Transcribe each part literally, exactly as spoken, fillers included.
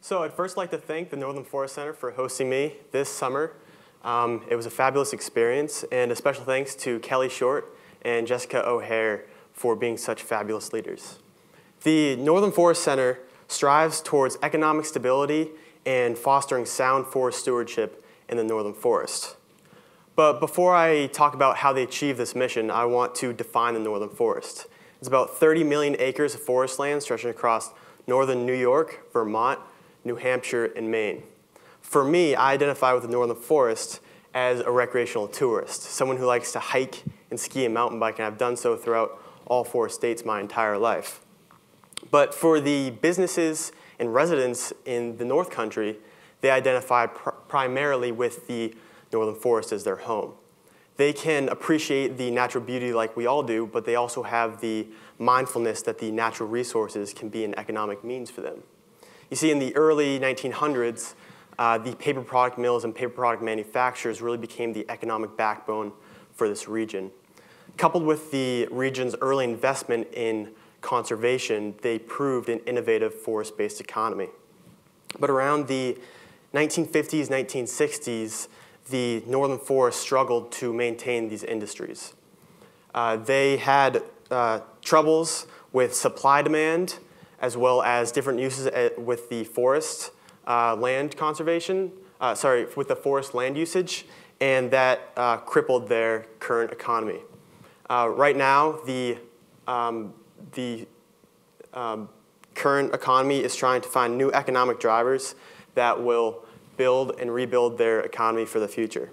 So I'd first like to thank the Northern Forest Center for hosting me this summer. Um, it was a fabulous experience, and a special thanks to Kelly Short and Jessica O'Hare for being such fabulous leaders. The Northern Forest Center strives towards economic stability and fostering sound forest stewardship in the Northern Forest. But before I talk about how they achieve this mission, I want to define the Northern Forest. It's about thirty million acres of forest land stretching across northern New York, Vermont, New Hampshire, and Maine. For me, I identify with the Northern Forest as a recreational tourist, someone who likes to hike and ski and mountain bike, and I've done so throughout all four states my entire life. But for the businesses and residents in the North Country, they identify pr primarily with the Northern Forest as their home. They can appreciate the natural beauty like we all do, but they also have the mindfulness that the natural resources can be an economic means for them. You see, in the early nineteen hundreds, uh, the paper product mills and paper product manufacturers really became the economic backbone for this region. Coupled with the region's early investment in conservation, they proved an innovative forest-based economy. But around the nineteen fifties, nineteen sixties, the Northern Forest struggled to maintain these industries. Uh, they had uh, troubles with supply demand, as well as different uses with the forest uh, land conservation, uh, sorry, with the forest land usage, and that uh, crippled their current economy. Uh, right now, the, um, the um, current economy is trying to find new economic drivers that will build and rebuild their economy for the future.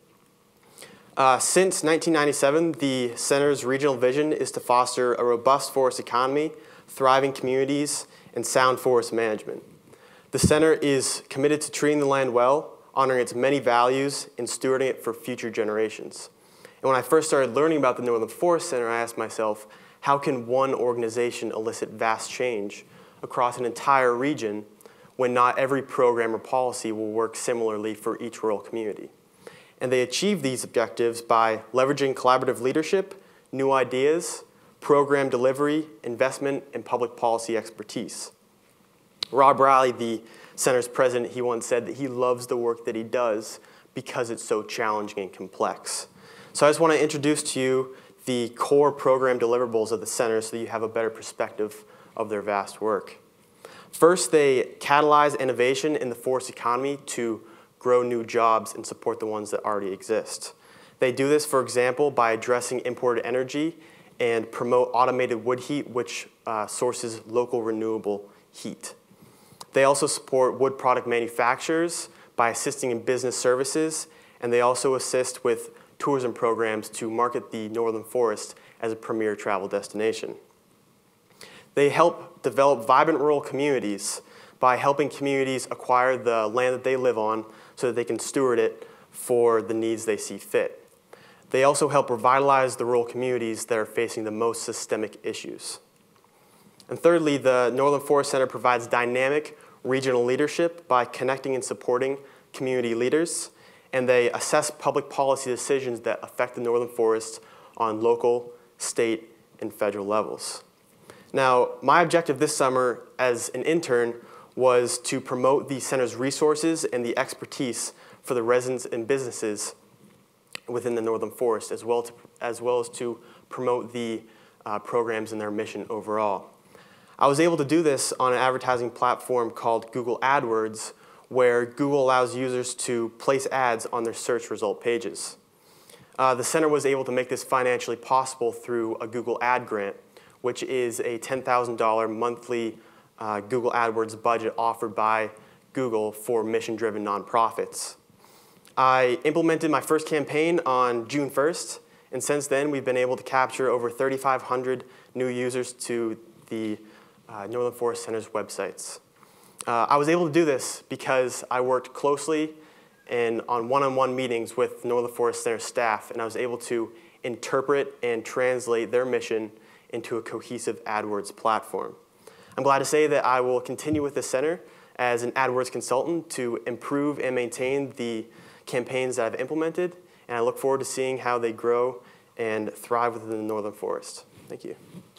Uh, since nineteen ninety-seven, the Center's regional vision is to foster a robust forest economy, thriving communities, and sound forest management. The Center is committed to treating the land well, honoring its many values, and stewarding it for future generations. And when I first started learning about the Northern Forest Center, I asked myself, how can one organization elicit vast change across an entire region when not every program or policy will work similarly for each rural community? And they achieve these objectives by leveraging collaborative leadership, new ideas, program delivery, investment, and public policy expertise. Rob Riley, the Center's president, he once said that he loves the work that he does because it's so challenging and complex. So I just want to introduce to you the core program deliverables of the Center so that you have a better perspective of their vast work. First, they catalyze innovation in the forest economy to grow new jobs and support the ones that already exist. They do this, for example, by addressing imported energy and promote automated wood heat, which uh, sources local renewable heat. They also support wood product manufacturers by assisting in business services, and they also assist with tourism programs to market the Northern Forest as a premier travel destination. They help develop vibrant rural communities by helping communities acquire the land that they live on so that they can steward it for the needs they see fit. They also help revitalize the rural communities that are facing the most systemic issues. And thirdly, the Northern Forest Center provides dynamic regional leadership by connecting and supporting community leaders, and they assess public policy decisions that affect the Northern Forest on local, state, and federal levels. Now, my objective this summer as an intern was to promote the Center's resources and the expertise for the residents and businesses within the Northern Forest, as well, to, as, well as to promote the uh, programs and their mission overall. I was able to do this on an advertising platform called Google AdWords, where Google allows users to place ads on their search result pages. Uh, the Center was able to make this financially possible through a Google Ad Grant, which is a ten thousand dollar monthly uh, Google AdWords budget offered by Google for mission-driven nonprofits. I implemented my first campaign on June first, and since then we've been able to capture over thirty-five hundred new users to the uh, Northern Forest Center's websites. Uh, I was able to do this because I worked closely and on one-on-one meetings with Northern Forest Center staff, and I was able to interpret and translate their mission into a cohesive AdWords platform. I'm glad to say that I will continue with the Center as an AdWords consultant to improve and maintain the campaigns that I've implemented, and I look forward to seeing how they grow and thrive within the Northern Forest. Thank you.